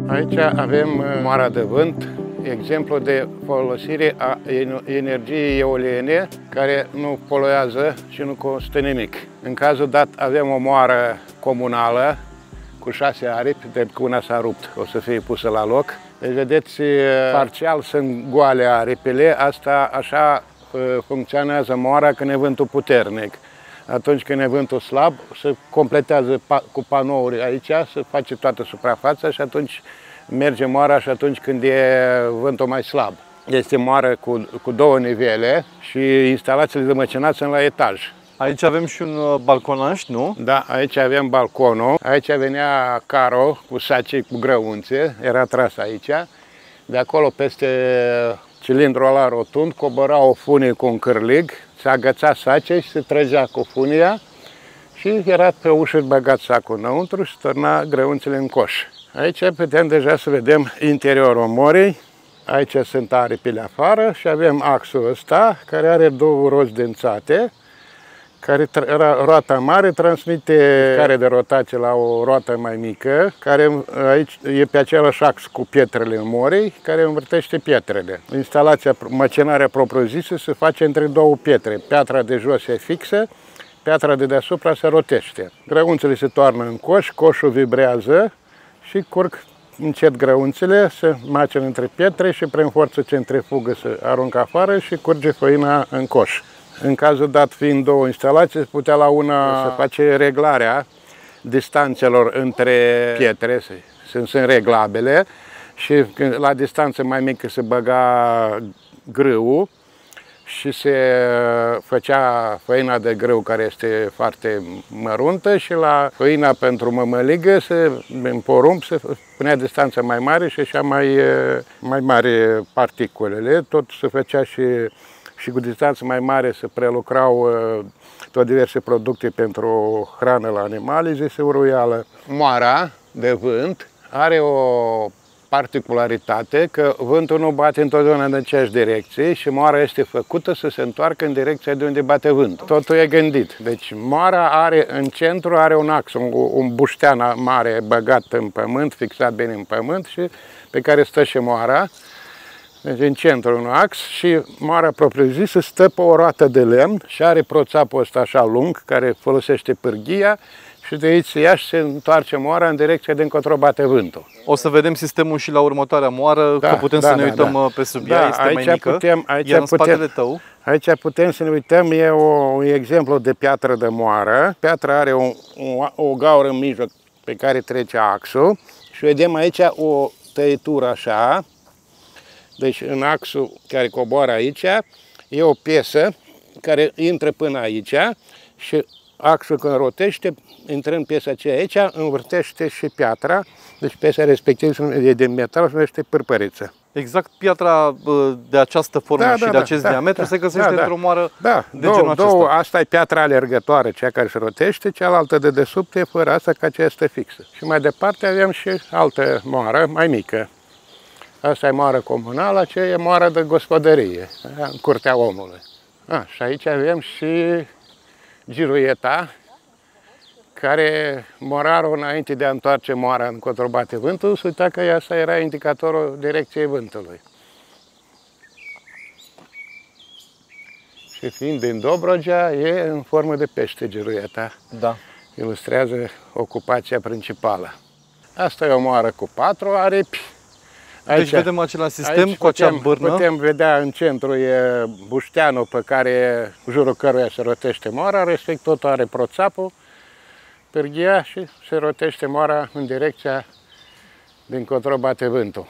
Aici avem moara de vânt, exemplu de folosire a energiei eoliene care nu poluează și nu costă nimic. În cazul dat avem o moară comunală cu 6 aripi, de că una s-a rupt, o să fie pusă la loc. Deci vedeți, parțial sunt goale aripile, asta așa funcționează moara când e vântul puternic. Atunci când e vântul slab, se completează cu panouri aici, se face toată suprafața și atunci merge moara și atunci când e vântul mai slab. Este moară cu 2 nivele și instalațiile de măcinat sunt la etaj. Aici avem și un balconaș, nu? Da, aici avem balconul. Aici venea caro cu saci cu grăunțe, era tras aici. De acolo, peste cilindrul ăla rotund, cobora o funie cu un cârlig, se agăța sace și se trăgea cu funia și era pe ușă băgat sacul înăuntru și turna grăunțele în coș. Aici putem deja să vedem interiorul morii. Aici sunt aripile afară și avem axul ăsta, care are 2 roți dențate, care roata mare transmite care de rotație la o roată mai mică, care aici e pe același ax cu pietrele morii, care învârtește pietrele. Instalația, măcinarea propriu-zisă se face între 2 pietre. Piatra de jos e fixă, piatra de deasupra se rotește. Grăunțele se toarnă în coș, coșul vibrează și curg încet grăunțele, se macină între pietre și prin forță centrifugă se aruncă afară și curge făina în coș. În cazul dat, fiind 2 instalații, se putea la una să face reglarea distanțelor între pietre, sunt reglabile și la distanță mai mică se băga grâul și se făcea făina de grâu care este foarte măruntă și la făina pentru mămăligă, în porumb, se punea distanță mai mare și așa mai mari particulele. Tot se făcea și cu distanță mai mare se prelucrau tot diverse producte pentru hrană la animale, zise uruială. Moara de vânt are o particularitate că vântul nu bate întotdeauna în aceeași direcție și moara este făcută să se întoarcă în direcția de unde bate vântul. Totul e gândit. Deci moara are în centru un ax, un buștean mare băgat în pământ, fixat bine în pământ și pe care stă și moara. Deci în centru un ax și moara propriu-zisă stă pe o roată de lemn și are proțapul ăsta așa lung care folosește pârghia și de aici se ia și se întoarce moara în direcția de încotro bate vântul. O să vedem sistemul și la următoarea moară, că putem să ne uităm pe sub ea, este mai mică, iar în spatele tău. Aici putem să ne uităm, e un exemplu de piatră de moară. Piatra are o gaură în mijloc pe care trece axul și vedem aici o tăietură așa. Deci în axul care coboară aici e o piesă care intră până aici și axul când rotește, intrând piesa aceea aici, învârtește și piatra. Deci piesa respectivă e de metal și numește pârpăriță. Exact piatra de această formă și de acest diametru se găsește într-o moară de genul acesta. Asta e piatra alergătoare, cea care se rotește, cealaltă de desubt e fără asta, ca aceea este fixă. Și mai departe avem și altă moară, mai mică. Asta e moară comunală, aceea e moară de gospodărie, în curtea omului. Și aici avem și giruieta, care morarul, înainte de a întoarce moara încotro bate vântul, se uita că asta era indicatorul direcției vântului. Și fiind din Dobrogea, e în formă de pește giruieta. Da. Ilustrează ocupația principală. Asta e o moară cu 4 aripi. Aici, deci vedem același sistem cu acea bârnă. Putem vedea în centru e bușteanul pe care, în jurul căruia se rotește moara, respect tot are proțapul, pârghia și se rotește moara în direcția din încotro bate vântul.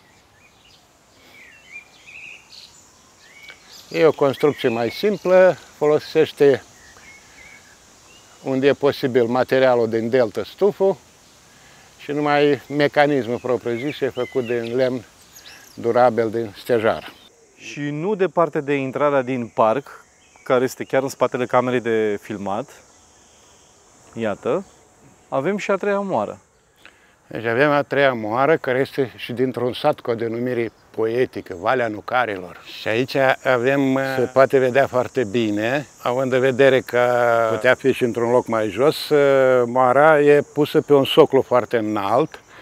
E o construcție mai simplă, folosește unde e posibil materialul din deltă stuful și numai mecanismul propriu-zis e făcut din lemn durabil din stejar. Și nu departe de intrarea din parc, care este chiar în spatele camerei de filmat, iată, avem și a 3-a moară. Deci avem a 3-a moară, care este și dintr-un sat cu o denumire poetică, Valea Nucarilor. Și aici avem, se poate vedea foarte bine, având în vedere că putea fi și într-un loc mai jos, moara e pusă pe un soclu foarte înalt,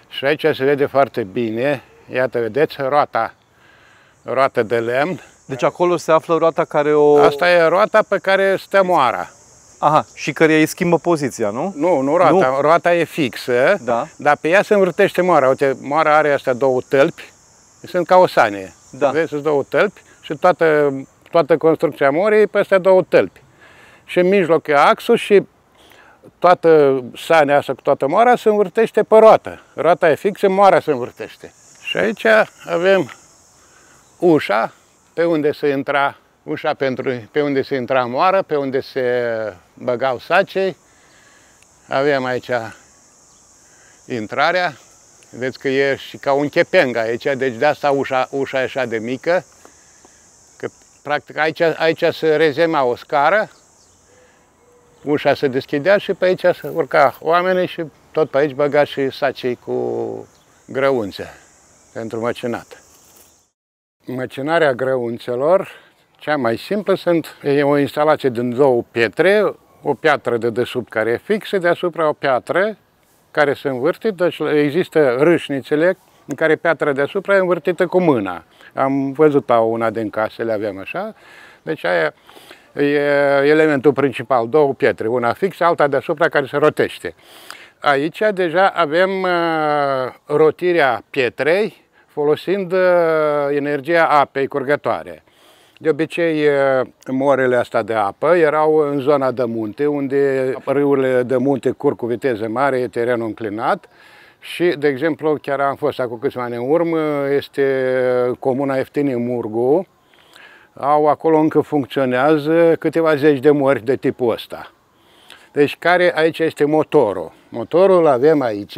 Și aici se vede foarte bine, iată, vedeți, roată de lemn. Deci acolo se află roata care o... Asta e roata pe care stă moara. Aha, și care îi schimbă poziția, nu? Nu roata, nu. Roata e fixă, da. Dar pe ea se învârtește moara. Uite, moara are astea două tălpi, sunt ca o sanie. Da. Vezi, sunt două tălpi și toată construcția morii e pe astea două tălpi. Și în mijloc e axul și toată sania asta cu toată moara se învârtește pe roată. Roata e fixă, moara se învârtește. Și aici avem ușa pe unde se intra, pe unde se intra moară, pe unde se băgau sacei. Avem aici intrarea. Vedeți că e și ca un chepeng aici, deci de asta ușa e așa de mică. Că practic aici se rezema o scară, ușa se deschidea și pe aici se urca oamenii și tot pe aici băga și sacei cu grăunțe pentru măcinat. Măcinarea grăunțelor, cea mai simplă, e o instalație din două pietre, o piatră de desubt care e fixă, deasupra o piatră care se învârte, deci există râșnițele în care piatra deasupra e învârtită cu mâna. Am văzut la una din case, le avem așa, deci aia e elementul principal, două pietre, una fixă, alta deasupra care se rotește. Aici deja avem rotirea pietrei folosind energia apei curgătoare. De obicei, moarele astea de apă erau în zona de munte, unde râurile de munte curg cu viteză mare, e terenul înclinat. Și, de exemplu, chiar am fost acum câțiva ani în urmă, este comuna Eftinie Murgu. Acolo încă funcționează câteva zeci de mori de tipul ăsta. Deci, aici este motorul. Motorul îl avem aici.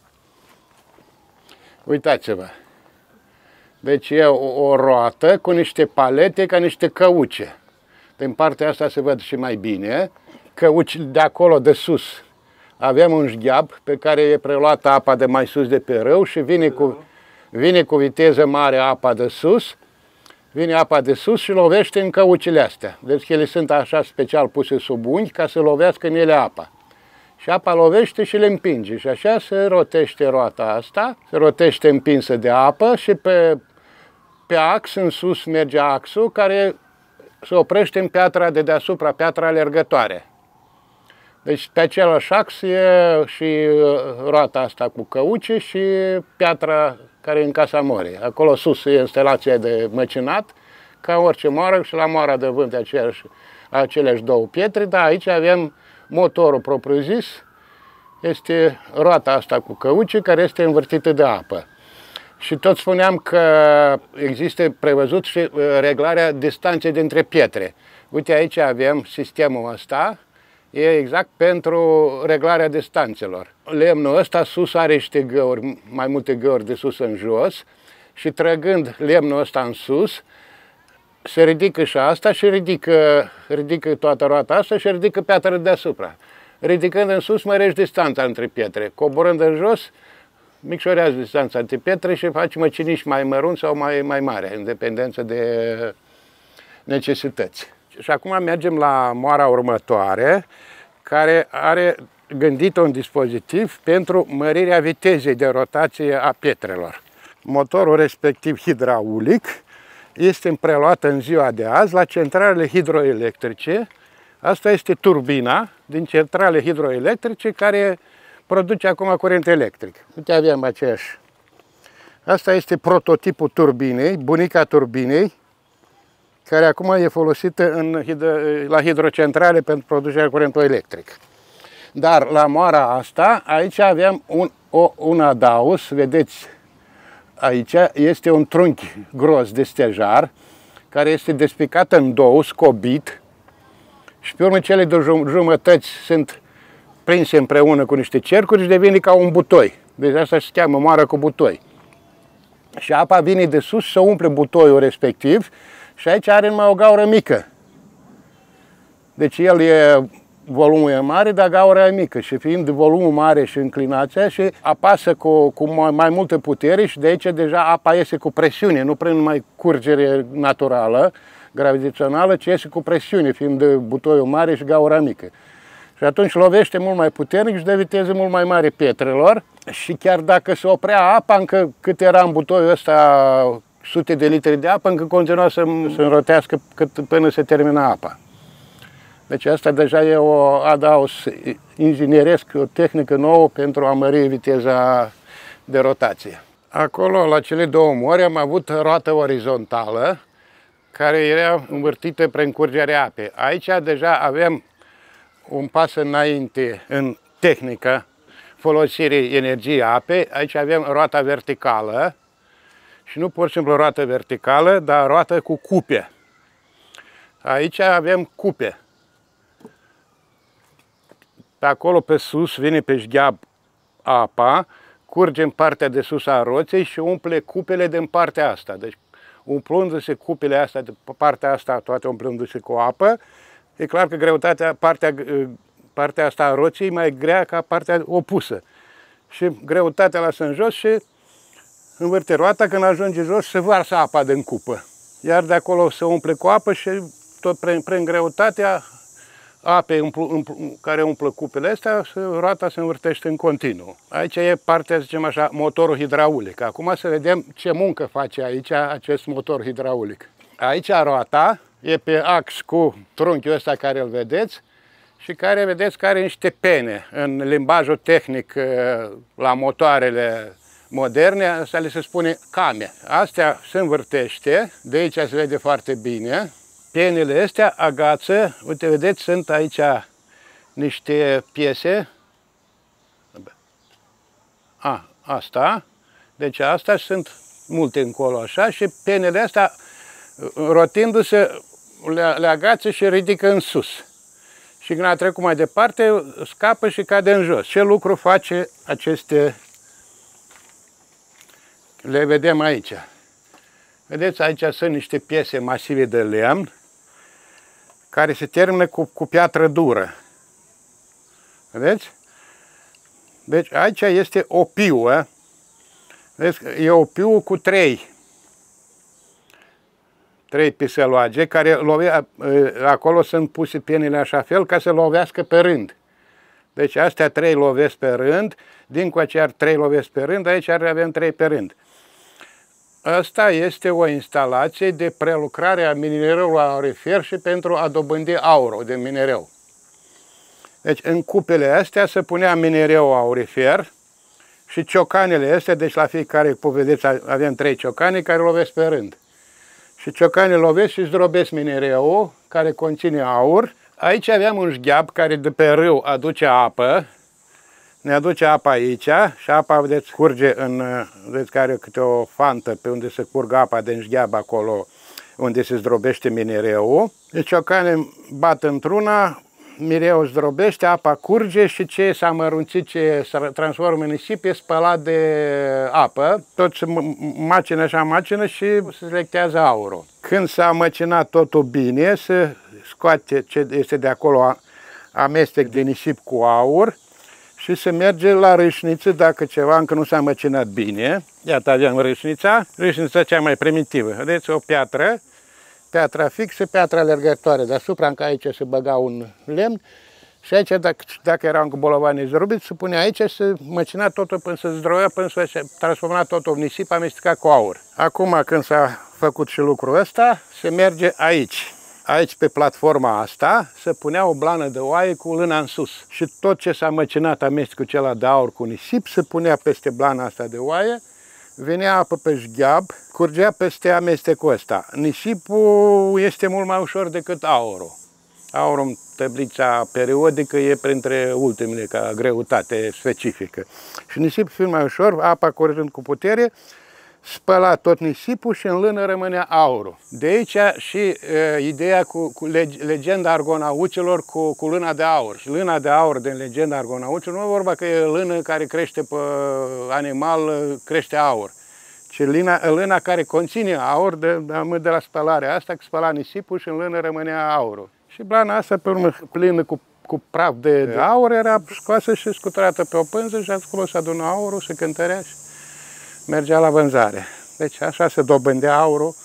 Uitați-vă. Deci e o roată cu niște palete ca niște căuce. Din partea asta se văd și mai bine. Căuci de acolo, de sus, avem un șgheab pe care e preluată apa de mai sus de pe râu și vine cu viteză mare apa de sus. Vine apa de sus și lovește în căucile astea. Deci ele sunt așa special puse sub unghi ca să lovească în ele apa. Și apa lovește și le împinge. Și așa se rotește roata asta, se rotește împinsă de apă și pe ax, în sus, merge axul care se oprește în piatra de deasupra, piatra alergătoare. Deci pe același ax e și roata asta cu căuce și piatra care e în casa morii. Acolo sus e instalația de măcinat, ca orice moară, și la moara de vânt aceleași două pietre, dar aici avem motorul propriu-zis, este roata asta cu căuce care este învârtită de apă. Și tot spuneam că există prevăzut și reglarea distanței dintre pietre. Uite, aici avem sistemul ăsta, e exact pentru reglarea distanțelor. Lemnul ăsta sus are niște găuri, mai multe găuri de sus în jos, și trăgând lemnul ăsta în sus, se ridică și asta și ridică toată roata asta și ridică piatra deasupra. Ridicând în sus, mărești distanța între pietre. Coborând în jos, micșorează distanța între pietre și faci măciniș mai mărunt sau mai mare, în dependență de necesități. Și acum mergem la moara următoare, care are gândit un dispozitiv pentru mărirea vitezei de rotație a pietrelor. Motorul respectiv hidraulic este preluat în ziua de azi la centralele hidroelectrice. Asta este turbina din centrale hidroelectrice care produce acum curent electric. Uite, avem aceeași. Asta este prototipul turbinei, bunica turbinei, care acum e folosită la hidrocentrale pentru producerea curentului electric. Dar la moara asta, aici avem un adaos, vedeți, aici este un trunchi gros de stejar, care este despicat în două, scobit, și pe urmă cele două jumătăți sunt prinse împreună cu niște cercuri și devine ca un butoi. Deci asta se cheamă moară cu butoi. Și apa vine de sus să umple butoiul respectiv și aici are numai o gaură mică. Deci volumul e mare, dar gaura e mică și fiind volumul mare și înclinația, și apasă cu mai multă putere și de aici deja apa iese cu presiune, nu prin numai curgere naturală, gravitațională, ci iese cu presiune, fiind butoiul mare și gaura mică. Și Și atunci lovește mult mai puternic și dă viteză mult mai mare pietrelor. Și chiar dacă se oprea apa, încă cât era în butoiul ăsta, sute de litri de apă, încă continua să înrotească până se termina apa. Deci asta deja e o adaos ingineresc, o tehnică nouă pentru a mări viteza de rotație. Acolo, la cele două mori, am avut roată orizontală, care era învârtită prin curgerea apei. Aici deja avem un pas înainte în tehnică folosirii energiei apei. Aici avem roata verticală și nu pur și simplu roată verticală, dar roată cu cupe. Aici avem cupe. Pe acolo pe sus vine pe șgheab apa, curge în partea de sus a roței și umple cupele din partea asta. Deci umplându-se cupele astea de partea asta, toate umplându-se cu apă, e clar că greutatea, partea asta a roții e mai grea ca partea opusă. Și greutatea lasă în jos și învârte roata, când ajunge jos se varsă apa din cupă. Iar de acolo se umple cu apă și tot prin greutatea apei care umplă cupele astea, roata se învârtește în continuu. Aici e partea, zicem așa, motorul hidraulic. Acum să vedem ce muncă face aici acest motor hidraulic. Aici roata e pe ax cu trunchiul ăsta care îl vedeți și care vedeți că are niște pene. În limbajul tehnic la motoarele moderne, asta le se spune came. Astea se învârtește, de aici se vede foarte bine. Penele astea agață, uite, vedeți, sunt aici niște piese. Asta. Deci astea sunt multe încolo așa și penele astea, rotindu-se, le agață și ridică în sus. Și când a trecut mai departe, scapă și cade în jos. Ce lucru face aceste... Le vedem aici. Vedeți, aici sunt niște piese masive de lemn care se termină cu piatră dură. Vedeți? Deci aici este o piuă. Vedeți? E o piuă cu trei piseloage care acolo sunt puse penile așa fel ca să lovească pe rând. Deci astea 3 lovesc pe rând, dincoace ar 3 lovesc pe rând, aici avem 3 pe rând. Asta este o instalație de prelucrare a minereului aurifer și pentru a dobândi aurul de minereu. Deci în cupele astea se punea minereu aurifer și ciocanele astea, deci la fiecare, vedeți, avem 3 ciocane care lovesc pe rând. Și ciocane lovesc și zdrobesc minereul care conține aur. Aici aveam un șgheab care de pe râu aduce apă. Ne aduce apa aici și apa, vedeți, curge vedeți că are câte o fantă pe unde se curgă apa din șgheab acolo, unde se zdrobește minereul. Deci ciocane bat într-una, minereul zdrobește, apa curge și ce s-a mărunțit, ce se transformă în nisip, e spălat de apă. Tot se macină așa, macină și se selectează aurul. Când s-a măcinat totul bine, se scoate ce este de acolo amestec de nisip cu aur și se merge la râșniță dacă ceva încă nu s-a măcinat bine. Iată, avem râșnița cea mai primitivă. Vedeți, o piatră, piatra fixă, piatra alergătoare. Deasupra, încă aici se băga un lemn și aici, dacă erau încă bolovani zdrobiți, se punea aici și se măcina totul până se zdroia, până se transforma totul în nisip amestecat cu aur. Acum, când s-a făcut și lucrul ăsta, se merge aici. Aici, pe platforma asta, se punea o blană de oaie cu lâna în sus. Și tot ce s-a măcinat amestecul acela de aur cu nisip se punea peste blana asta de oaie, venea apă pe șgheab, curgea peste amestecul ăsta. Nisipul este mult mai ușor decât aurul. Aurul în tablița periodică e printre ultimele ca greutate specifică. Și nisipul fiind mai ușor, apa curgând cu putere, spăla tot nisipul și în lână rămânea aurul. De aici și ideea cu legenda argonauților cu lâna de aur. Și lâna de aur din legenda argonauților nu e vorba că e lână care crește pe animal, crește aur. Ci lâna care conține aur de la spălarea asta, că spăla nisipul și în lână rămânea aurul. Și blana asta, pe urmă, plină cu praf de aur, era scoasă și scuturată pe o pânză și acolo se adună aurul, se cântărea și mergea la vânzare. Deci așa se dobândea aurul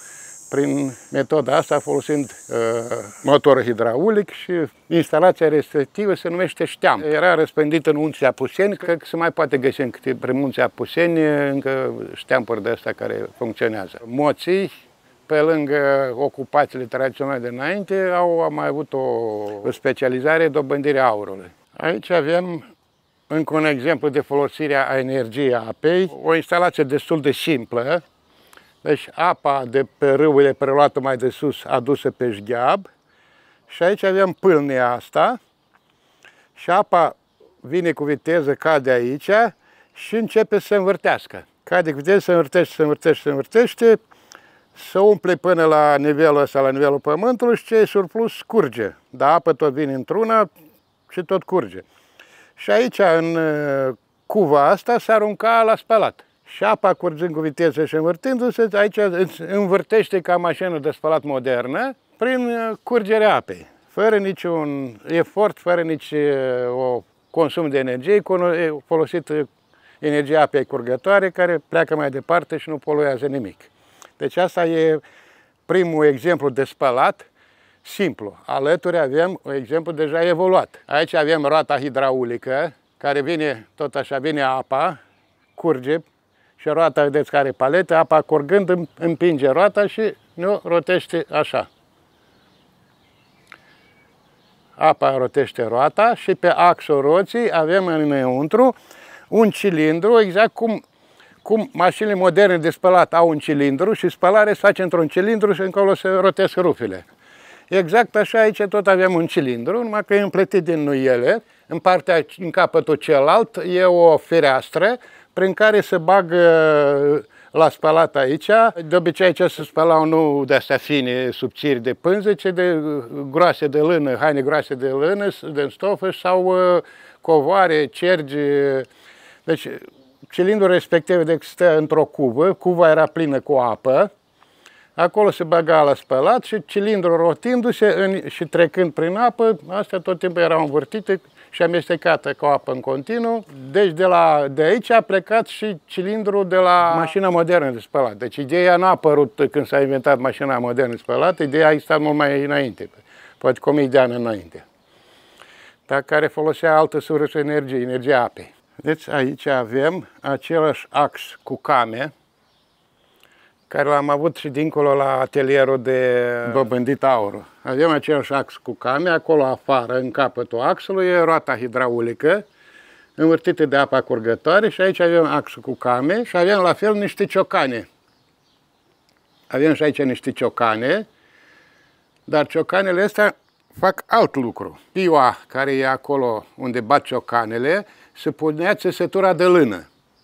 prin metoda asta folosind motor hidraulic și instalația respectivă se numește șteamp. Era răspândită în Munții Apuseni, cred că se mai poate găsi prin Munții Apuseni încă șteampuri de astea care funcționează. Moții, pe lângă ocupațiile tradiționale de înainte, au mai avut o specializare, dobândirea aurului. Aici avem încă un exemplu de folosire a energiei apei, o instalație destul de simplă. Deci apa de pe râurile preluată mai de sus, adusă pe șgheab. Și aici avem pâlnia asta și apa vine cu viteză, cade aici și începe să se învârtească. Cade cu viteză, se învârtește, se învârtește, se învârtește, se umple până la nivelul ăsta, la nivelul pământului și ce e surplus curge. Dar apa tot vine într-una și tot curge. Și aici, în cuva asta, se arunca la spălat. Și apa curgând cu viteză și învârtindu-se, aici învârtește ca mașină de spălat modernă prin curgerea apei. Fără niciun efort, fără nici o consum de energie, folosit energia apei curgătoare care pleacă mai departe și nu poluează nimic. Deci asta e primul exemplu de spălat simplu. Alături avem un exemplu deja evoluat. Aici avem roata hidraulică, care vine, tot așa, vine apa, curge și roata, vedeți, care are palete, apa curgând împinge roata și nu rotește așa. Apa rotește roata și pe axul roții avem înăuntru un cilindru, exact cum mașinile moderne de spălat au un cilindru și spălarea se face într-un cilindru și încolo se rotesc rufile. Exact așa aici tot avem un cilindru, numai că e împletit din nuiele. În capătul celălalt e o fereastră prin care se bagă la spălat aici. De obicei aici se spălau nu de astea fine, subțiri de pânză, ci de groase de lână, haine groase de lână, de stofă sau covoare, cergi. Deci cilindrul respectiv stă într-o cuvă, cuva era plină cu apă. Acolo se băga la spălat și cilindrul rotindu-se și trecând prin apă, astea tot timpul erau învârtite și amestecată cu apă în continuu. Deci de aici a plecat și cilindrul de la mașina modernă de spălat. Deci ideea n-a apărut când s-a inventat mașina modernă de spălat, ideea a existat mult mai înainte, poate cu 1000 de ani înainte, dar care folosea altă sursă de energie, energia apei. Deci aici avem același ax cu came, care l-am avut și dincolo la atelierul de dobândit aurul. Avem același ax cu came, acolo afară, în capătul axului, e roata hidraulică, învârtită de apa curgătoare și aici avem axul cu came și avem la fel niște ciocane. Avem și aici niște ciocane, dar ciocanele astea fac alt lucru. Piua care e acolo unde bat ciocanele, se punea țesătura de lână.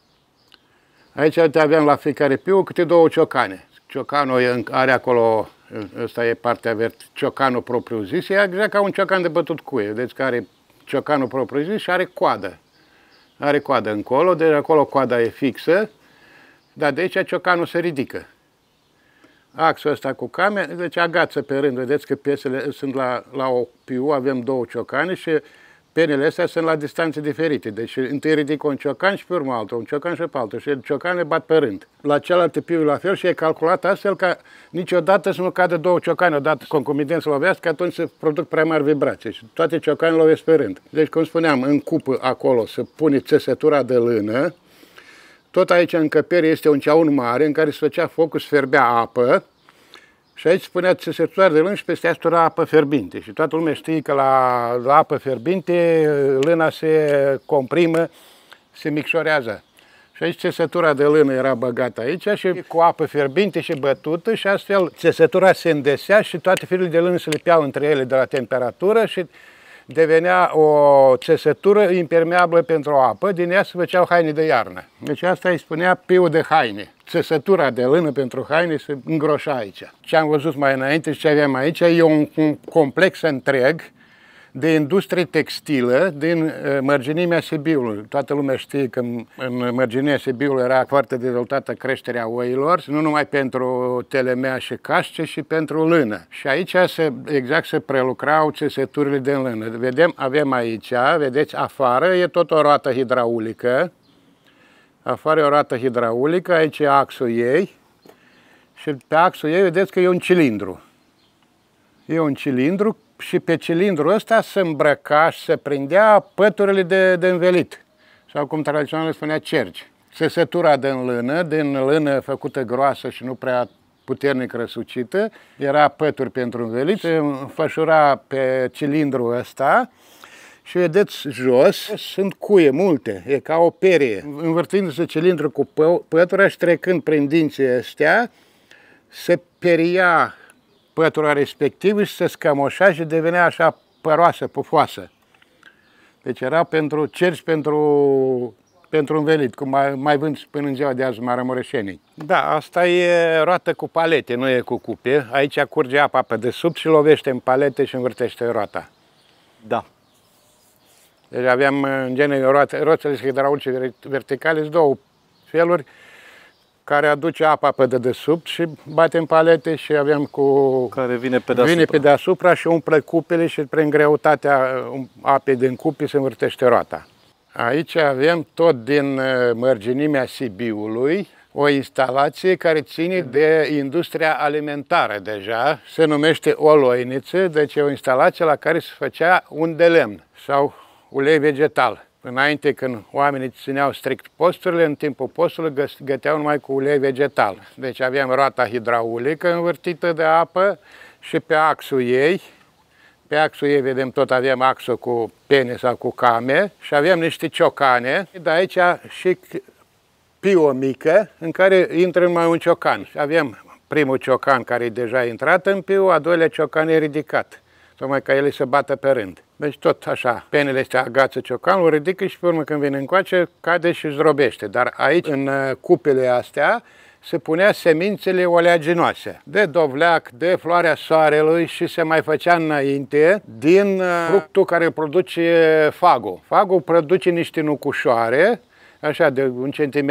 Aici avem la fiecare piu câte 2 ciocane. Ciocanul are acolo, ăsta e partea verde, ciocanul propriu-zis, e exact ca un ciocan de bătut cuie. Vedeți că are ciocanul propriu-zis și are coadă. Are coadă încolo, deci acolo coada e fixă, dar de aici ciocanul se ridică. Axul ăsta cu came, deci agață pe rând, vedeți că piesele sunt la o piu, avem 2 ciocane și penele astea sunt la distanțe diferite, deci întâi ridic un ciocan și pe urmă altul, un ciocan și pe altul și ciocanele bat pe rând. La celelalte piuri la fel și e calculat astfel ca niciodată să nu cadă 2 ciocane, odată concomitent să lovească, atunci se produc prea mari vibrații și toate ciocanele lovesc pe rând. Deci, cum spuneam, în cupă acolo se pune țesătura de lână, tot aici în încăpere este un ceaun mare în care se făcea focul, se fierbea apă, și aici spunea țesătura de lână și peste asta era apă fierbinte. Și toată lumea știe că la apă fierbinte lâna se comprimă, se micșorează. Și aici țesătura de lână era băgată aici și cu apă fierbinte și bătută și astfel țesătura se îndesea și toate firele de lână se lipeau între ele de la temperatură și devenea o țesătură impermeabilă pentru apă, din ea se făceau haine de iarnă. Deci asta îi spunea piu de haine. Țesătura de lână pentru haine se îngroșa aici. Ce am văzut mai înainte și ce avem aici e un complex întreg de industrie textilă din mărginimea Sibiului. Toată lumea știe că în mărginimea Sibiului era foarte dezvoltată creșterea oilor, nu numai pentru telemea și cașce, și pentru lână. Și aici se prelucrau țesăturile din lână. Avem aici, vedeți, afară e tot o roată hidraulică. Afară e o roată hidraulică, aici e axul ei Și pe axul ei vedeți că e un cilindru. E un cilindru și pe cilindrul ăsta se îmbrăca și se prindea păturile de învelit. Sau cum tradițional spunea, cerci. Țesătura din lână făcută groasă și nu prea puternic răsucită, era pături pentru învelit, se înfășura pe cilindrul ăsta și vedeți jos, sunt cuie multe, e ca o perie. Învârtindu-se cilindrul cu pătura și trecând prin dinții ăstea, se peria pătura respectivă și se scămoșa și devenea așa păroasă, pufoasă. Deci era pentru cerci, pentru învelit, cum mai vând până în ziua de azi maramureșenii. Da, asta e roată cu palete, nu e cu cupe. Aici curge apa pe desubt și lovește în palete și învârtește roata. Da. Deci aveam, în genere, roțele hidraulice verticale, sunt două feluri care aduce apa pe desubt și bate în palete și aveam cu... Care vine pe deasupra. Vine pe deasupra și umple cupele și prin greutatea apei din cupe se învârtește roata. Aici avem tot din mărginimea Sibiului o instalație care ține de industria alimentară deja, se numește Oloiniță, deci e o instalație la care se făcea un de lemn sau ulei vegetal. Înainte, când oamenii țineau strict posturile, în timpul postului găteau numai cu ulei vegetal. Deci aveam roata hidraulică învârtită de apă și pe axul ei, vedem tot, avem axul cu pene sau cu came și avem niște ciocane. De aici și piu mică în care intră numai un ciocan. Avem primul ciocan care e deja intrat în piu, a doilea ciocan e ridicat, tocmai ca ele să bată pe rând. Deci tot așa, penele astea agață ciocanul, ridică și pe urmă când vine încoace, cade și zdrobește. Dar aici, în cupele astea, se punea semințele oleaginoase, de dovleac, de floarea soarelui și se mai făcea înainte din fructul care produce fagul. Fagul produce niște nucușoare, așa de 1,2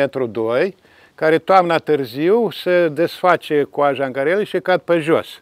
cm, care toamna târziu se desface coaja în care ele și cad pe jos.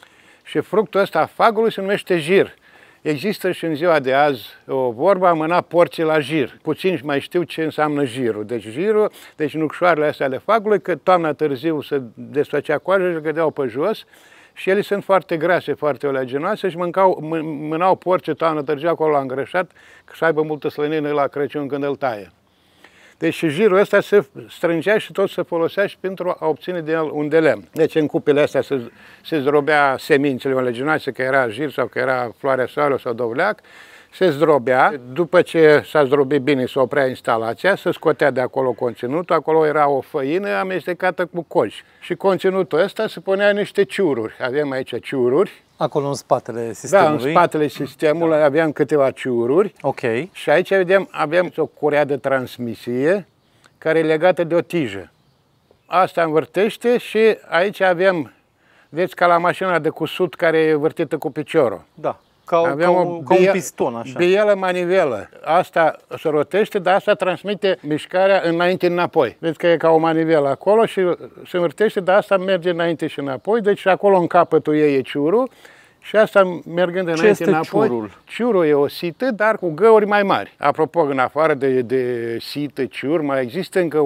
Și fructul ăsta, fagului, se numește jir. Există și în ziua de azi o vorbă, a mâna porții la jir. Puțini mai știu ce înseamnă jirul. Deci nucșoarele astea ale fagului, că toamna târziu se desfăcea coaja și le cădeau pe jos și ele sunt foarte grase, foarte oleaginoase și mânau porții toamna târziu acolo la îngrășat, să aibă multă slănină la Crăciun când îl taie. Deci și jirul ăsta se strângea și tot se folosea și pentru a obține din el un de lemn. Deci în cupele astea se zdrobea semințele oleaginoase, că era jir sau că era floarea soarelui sau dovleac, se zdrobea. După ce s-a zdrobit bine, se oprea instalația, se scotea de acolo conținutul, acolo era o făină amestecată cu coji. Și conținutul ăsta se punea niște ciururi. Avem aici ciururi. Acolo în spatele sistemului? Da, în spatele sistemului aveam câteva ciururi. Ok. Și aici avem o curea de transmisie care e legată de o tijă. Asta învârtește și aici avem, vedeți, ca la mașina de cusut care e vârtită cu piciorul. Da, ca un piston, așa. Bielă manivelă. Asta se rotește, dar asta transmite mișcarea înainte-înapoi. Vedeți că e ca o manivelă acolo și se învârtește, dar asta merge înainte și înapoi. Deci acolo în capătul ei e ciurul și asta mergând înainte-înapoi. Ciurul? Ciurul e o sită, dar cu găuri mai mari. Apropo, în afară de sită, ciur, mai există încă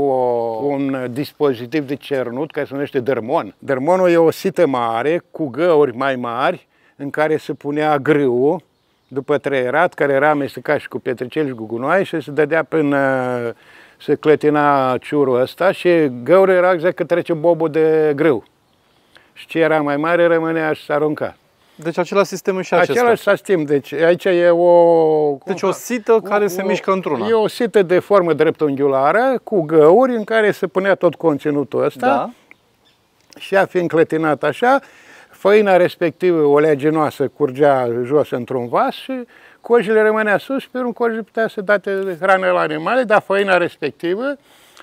un dispozitiv de cernut care se numește dărmon. Dărmonul e o sită mare cu găuri mai mari în care se punea grâul după trăierat, care era amestecat și cu pietricel și cu gunoi și se dădea până se clătina ciurul ăsta și găurul era exact că trece bobul de grâu. Și ce era mai mare rămânea și s-a aruncat. Deci același sistem e și acesta. Același sistem. Deci aici e Deci o sită care se mișcă într-una. E o sită de formă dreptunghiulară cu găuri în care se punea tot conținutul ăsta. Da. Și a fiind clătinat așa, făina respectivă oleaginoasă curgea jos într-un vas și cojile rămânea sus și pe urmă cojile putea să date hrană la animale, dar făina respectivă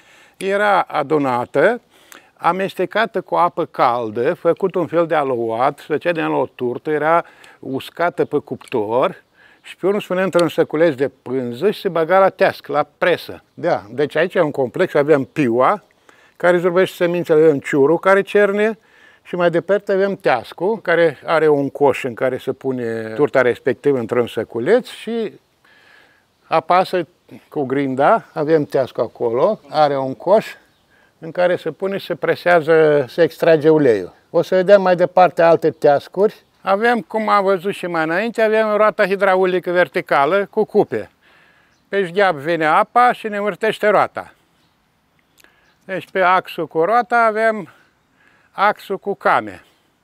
era adunată, amestecată cu apă caldă, făcut un fel de alouat, se făcea din o turtă, era uscată pe cuptor și pe urmă se punea într-un săculeț de pânză și se băga la teasc, la presă. Da, deci aici e un complex, avem piua, care zurbește semințele, avem ciurul care cerne și mai departe avem teascul, care are un coș în care se pune turta respectivă într-un săculeț și apasă cu grinda, avem teascul acolo, are un coș în care se pune și se presează, se extrage uleiul. O să vedem mai departe alte teascuri. Avem, cum am văzut și mai înainte, avem roata hidraulică verticală cu cupe. Pe șgheab vine apa și ne învârtește roata. Deci pe axul cu roata avem axul cu came,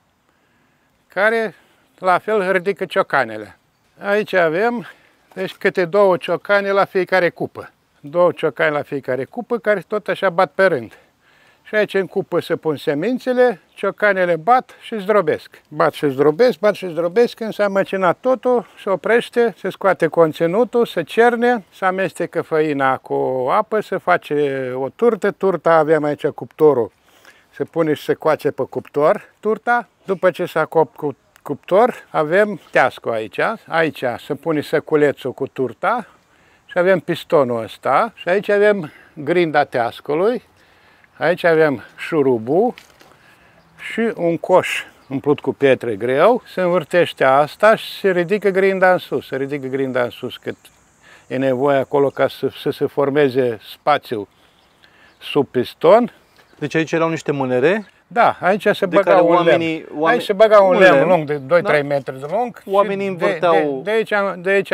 care la fel ridică ciocanele. Aici avem deci câte 2 ciocane la fiecare cupă. 2 ciocane la fiecare cupă care tot așa bat pe rând. Și aici în cupă se pun semințele, ciocanele bat și zdrobesc. Bat și zdrobesc, bat și zdrobesc, când s-a măcinat totul, se oprește, se scoate conținutul, se cerne, se amestecă făina cu apă, se face o turtă. Turta avem aici cuptorul, se pune și se coace pe cuptor turta. După ce s-a copt cu cuptor, avem teascul aici. Aici se pune săculețul cu turta și avem pistonul ăsta. Și aici avem grinda teascului. Aici avem șurubul și un coș umplut cu pietre greu. Se învârtește asta și se ridică grinda în sus. Se ridică grinda în sus cât e nevoie acolo ca să se formeze spațiu sub piston. Deci aici erau niște mânere. Da, aici se băga un lemn. Aici se băga un lemn lung de 2-3 metri de lung. Oamenii învârteau. De aici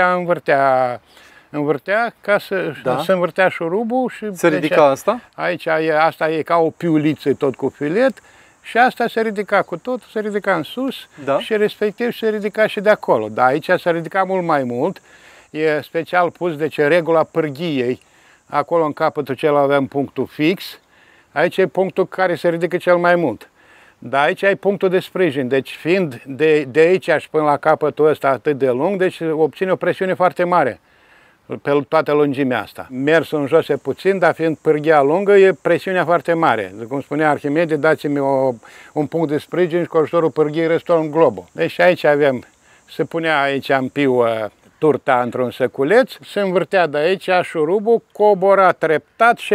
învârtea ca să se învârtea șurubul și se ridica asta? Aici asta e ca o piuliță tot cu filet și asta se ridica cu tot, se ridica în sus și respectiv se ridica și de acolo. Dar aici se ridica mult mai mult. E special pus, deci regula pârghiei. Acolo în capătul celălalt avem punctul fix. Aici e punctul care se ridică cel mai mult. Dar aici ai punctul de sprijin. Deci fiind de aici și până la capătul ăsta atât de lung, deci obține o presiune foarte mare pe toată lungimea asta. Mersul în jos e puțin, dar fiind pârghia lungă, e presiunea foarte mare. Cum spunea Arhimede, dați-mi un punct de sprijin și cu ajutorul pârghiei restorn globul. Deci aici avem, se punea aici în piu turta într-un săculeț, se învârtea de aici șurubul, cobora treptat și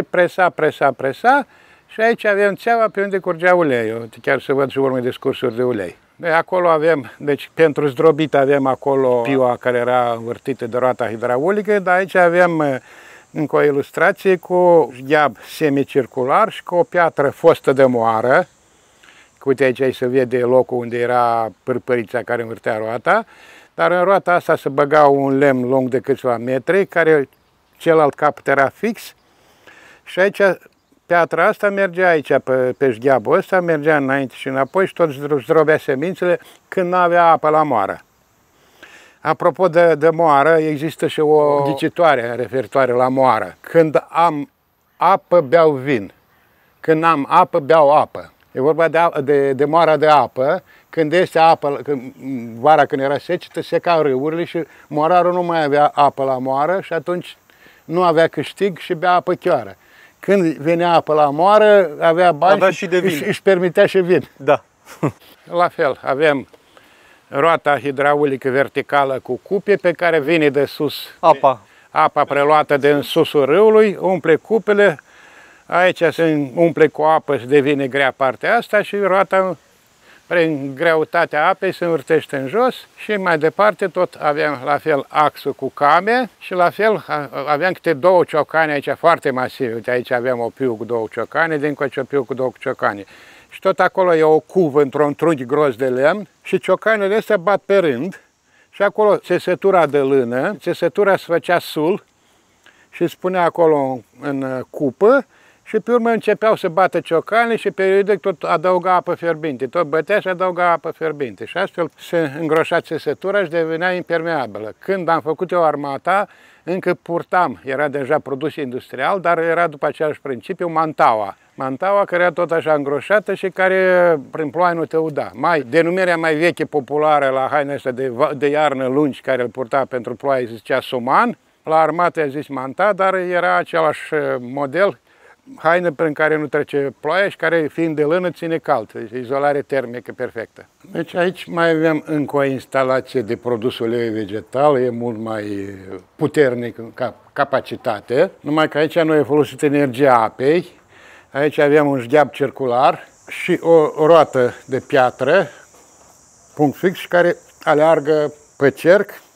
presa și aici avem țeava pe unde curgea uleiul. Chiar se văd și urme de scursuri de ulei. De acolo avem, deci pentru zdrobit avem acolo piua care era învârtită de roata hidraulică, dar aici avem încă o ilustrație cu șgheab semicircular și cu o piatră fostă de moară. Uite aici se vede locul unde era pârpărița care învârtea roata, dar în roata asta se băga un lemn lung de câțiva metri, care celălalt capăt era fix și aici piatra asta mergea aici pe șgheabul ăsta, mergea înainte și înapoi și tot zdrobea semințele când nu avea apă la moară. Apropo de moară, există și o ghicitoare referitoare la moară. Când am apă, beau vin. Când am apă, beau apă. E vorba de moara de apă. Când este apă, vara când era secetă, secau râurile și moararul nu mai avea apă la moară și atunci nu avea câștig și bea apă chioară. Când venea apă la moară, avea bani și își permitea și vin. Da. La fel, avem roata hidraulică verticală cu cupe pe care vine de sus apa preluată din susul râului, umple cupele, aici se umple cu apă și devine grea partea asta și roata prin greutatea apei se învârtește în jos și mai departe tot avem la fel axul cu came și la fel aveam câte 2 ciocane aici foarte masive. Uite, aici avem o piu cu 2 ciocane, dincoace o piu cu 2 ciocane. Și tot acolo e o cuvă într-un trunchi gros de lemn și ciocanele astea bat pe rând și acolo țesătura de lână, țesătura se făcea sul și spunea acolo în cupă și pe urmă începeau să bată ciocanele și periodic tot adăuga apă fierbinte. Tot bătea și adăuga apă fierbinte. Și astfel se îngroșa țesătura și devenea impermeabilă. Când am făcut eu armata, încă purtam, era deja produs industrial, dar era după același principiu mantaua. Mantaua care era tot așa îngroșată și care prin ploaie nu te uda. Denumirea mai veche populară la hainele astea de iarnă lungi care îl purta pentru ploaie zicea suman. La armată a zis manta, dar era același model, haină prin care nu trece ploaia și care, fiind de lână, ține cald. Deci izolare termică perfectă. Deci aici mai avem încă o instalație de produs ulei vegetal, e mult mai puternic în capacitate, numai că aici nu e folosit energia apei. Aici avem un șgheab circular și o roată de piatră, punct fix, care aleargă pe cerc,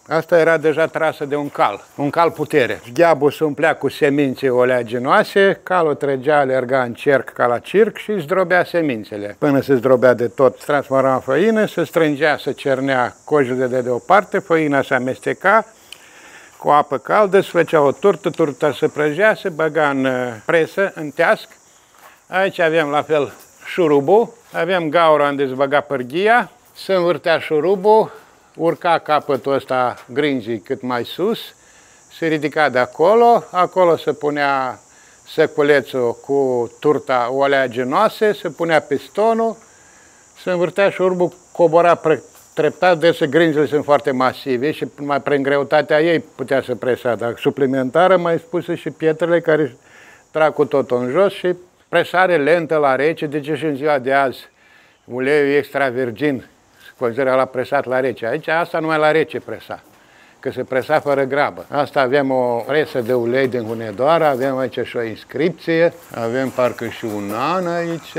Asta era deja trasă de un cal putere. Gheabul se umplea cu semințe oleaginoase, calul trăgea, alerga în cerc ca la circ și zdrobea semințele. Până se zdrobea de tot, se transforma în făină, se strângea, se cernea cojile de o parte, făina se amesteca cu apă caldă, se făcea o turtă, turta se prăjea, se băga în presă, în teasc. Aici avem la fel șurubul, avem gaura unde se băga pârghia, se învârtea șurubul, urca capătul ăsta gringii cât mai sus, se ridica de acolo, acolo se punea săculețul cu turta oleaginoase, se punea pistonul, se învârtea șurubul, cobora treptat, deci gringile sunt foarte masive și mai prin greutatea ei putea să presa, dar suplimentară mai spuse și pietrele care trag cu totul în jos și presare lentă la rece, deci și în ziua de azi uleiul extra virgin se consideră la presat la rece. Aici asta numai la rece presa, că se presa fără grabă. Asta avem o presă de ulei din Hunedoara, avem aici și o inscripție, avem parcă și un an aici,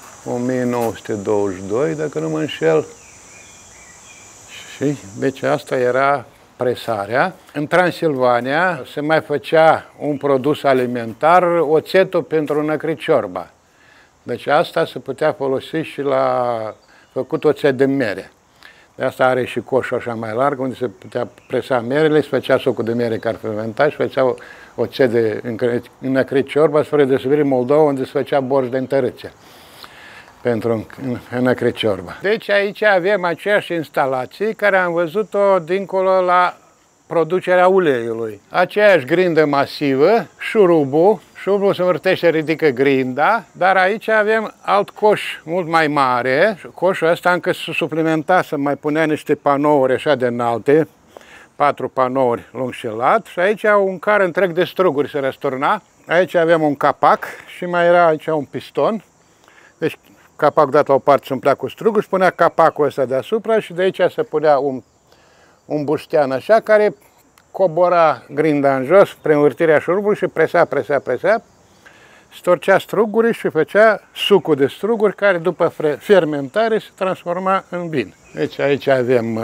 1922, dacă nu mă înșel. Și deci asta era presarea. În Transilvania se mai făcea un produs alimentar, oțetul pentru năcrit ciorba. Deci asta se putea folosi și la făcut oțet de mere. De asta are și coșul așa mai larg, unde se putea presa merele, se făcea socul de mere care fermenta și făcea oțet de năcrit ciorba, spre deosebire Moldova, unde se făcea borș de întărâțe pentru năcrit ciorba. Deci aici avem aceeași instalație care am văzut-o dincolo la producerea uleiului. Aceeași grindă masivă, șurubul se învârtește, ridică grinda, dar aici avem alt coș mult mai mare. Coșul ăsta încă se suplimenta, să mai punea niște panouri așa de înalte, 4 panouri lung și lat, și aici un car întreg de struguri se răsturna. Aici avem un capac și mai era aici un piston. Deci capacul dat la o parte se umplea cu struguri, și punea capacul ăsta deasupra și de aici se punea un buștean așa care cobora grinda în jos prin învârtirea șurubului și presa, storcea strugurii și făcea sucul de struguri care după fermentare se transforma în vin. Deci aici avem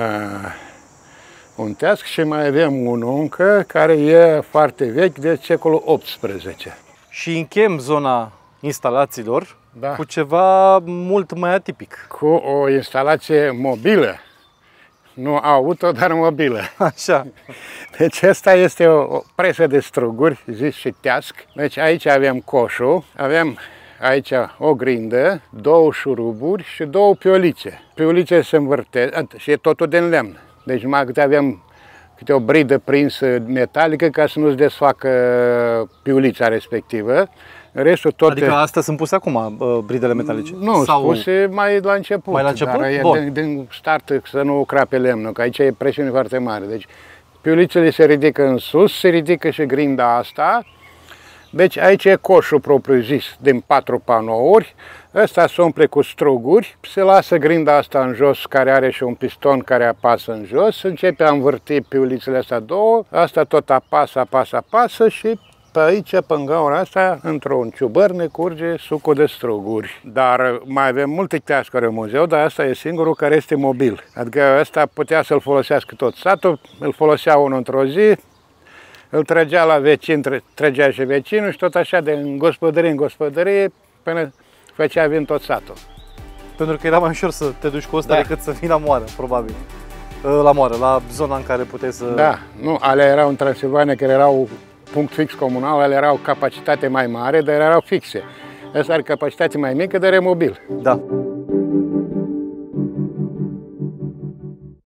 un teasc și mai avem unul încă care e foarte vechi, de secolul XVIII. Și închem zona instalațiilor cu ceva mult mai atipic. Cu o instalație mobilă. Nu auto, dar mobilă. Așa. Deci asta este o presă de struguri, zis și teasc. Deci aici avem coșul, avem aici o grindă, 2 șuruburi și 2 piolițe. Piolițe se învârte și e totul din lemn. Deci numai câte avem câte o bridă prinsă metalică ca să nu-ți desfacă piulița respectivă. Restul tot. Adică astea sunt puse acum, bridele metalice? Nu, sunt puse mai la început. Mai la început? Dar e din start să nu crape lemnul, că aici e presiune foarte mare. Deci piulițele se ridică în sus, se ridică și grinda asta. Deci aici e coșul propriu-zis din 4 panouri. Ăsta se umple cu struguri, se lasă grinda asta în jos, care are și un piston care apasă în jos. Începe a învârti piulițele astea 2, asta tot apasă și pe aici, pe gaura asta, într-un ciubăr ne curge sucul de struguri. Dar mai avem multe teascări în muzeu, dar asta e singurul care este mobil. Adică ăsta putea să-l folosească tot satul, îl folosea unul într-o zi, îl trăgea la vecin, trăgea și vecinul și tot așa de în gospodărie până făcea vin tot satul. Pentru că era mai ușor să te duci cu ăsta decât să vii la moară, probabil. La zona în care puteai să... Da, nu, alea erau în Transilvania, care erau punct fix comunal, alea erau capacitate mai mare, dar erau fixe. Ăsta are capacitate mai mică, dar e mobil. Da.